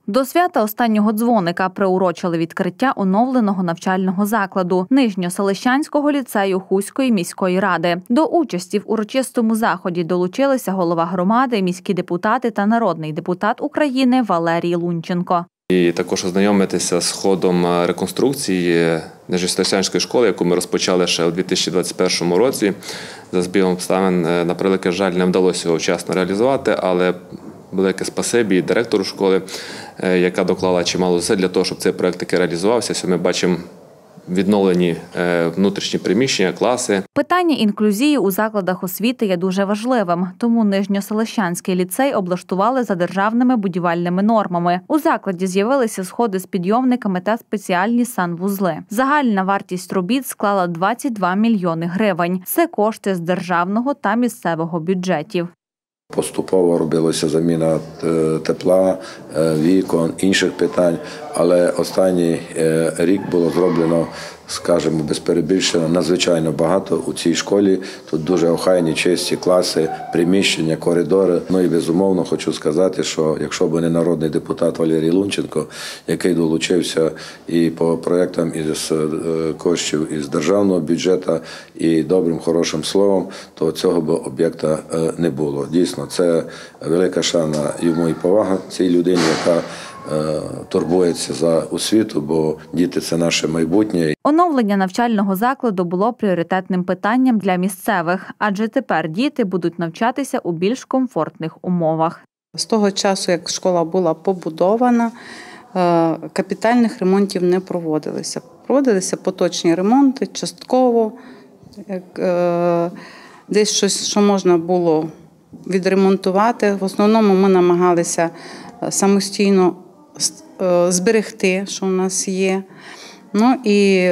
До свята останнього дзвоника приурочили відкриття оновленого навчального закладу – Нижньоселищанського ліцею Хуської міської ради. До участі в урочистому заході долучилися голова громади, міські депутати та народний депутат України Валерій Лунченко. І також ознайомитися з ходом реконструкції Нижньоселищанської школи, яку ми розпочали ще у 2021 році. За збігом обставин, на превеликий жаль, не вдалося його вчасно реалізувати, але велике спасибі директору школи, яка доклала чимало зусиль для того, щоб цей проєкт таки реалізувався. Сьогодні ми бачимо відновлені внутрішні приміщення, класи. Питання інклюзії у закладах освіти є дуже важливим, тому Нижньоселищанський ліцей облаштували за державними будівельними нормами. У закладі з'явилися сходи з підйомниками та спеціальні санвузли. Загальна вартість робіт склала 22 мільйони гривень. Це кошти з державного та місцевого бюджетів. Поступово робилася заміна тепла, вікон, інших питань, але останній рік було зроблено, скажімо, без перебільшення, надзвичайно багато у цій школі. Тут дуже охайні, чисті класи, приміщення, коридори. Ну і безумовно хочу сказати, що якщо б не народний депутат Валерій Лунченко, який долучився і по проєктам із коштів із державного бюджету, і добрим, хорошим словом, то цього б об'єкта не було. Дійсно, це велика шана йому і повага цій людині, яка турбується за освіту, бо діти – це наше майбутнє. Оновлення навчального закладу було пріоритетним питанням для місцевих, адже тепер діти будуть навчатися у більш комфортних умовах. З того часу, як школа була побудована, капітальних ремонтів не проводилися. Проводилися поточні ремонти, частково, десь щось, що можна було відремонтувати. В основному ми намагалися самостійно зберегти, що у нас є. Ну і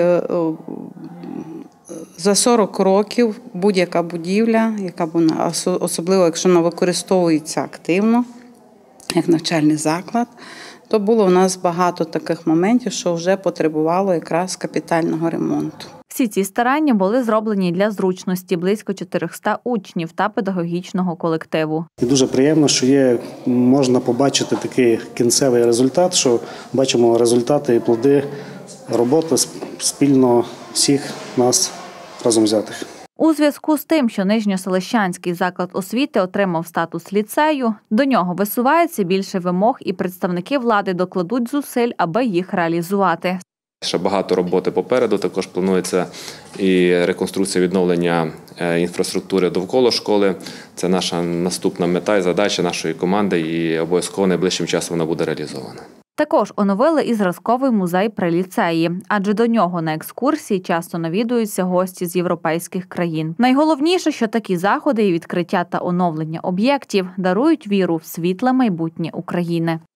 за 40 років будь-яка будівля, особливо якщо вона використовується активно, як навчальний заклад, то було у нас багато таких моментів, що вже потребувало якраз капітального ремонту. Всі ці старання були зроблені для зручності близько 400 учнів та педагогічного колективу. І дуже приємно, що можна побачити такий кінцевий результат, що бачимо результати і плоди роботи спільно всіх нас разом взятих. У зв'язку з тим, що Нижньоселищанський заклад освіти отримав статус ліцею, до нього висувається більше вимог і представники влади докладуть зусиль, аби їх реалізувати. Ще багато роботи попереду, також планується і реконструкція відновлення інфраструктури довкола школи. Це наша наступна мета і задача нашої команди, і обов'язково найближчим часом вона буде реалізована. Також оновили і зразковий музей при ліцеї, адже до нього на екскурсії часто навідуються гості з європейських країн. Найголовніше, що такі заходи і відкриття та оновлення об'єктів дарують віру в світле майбутнє України.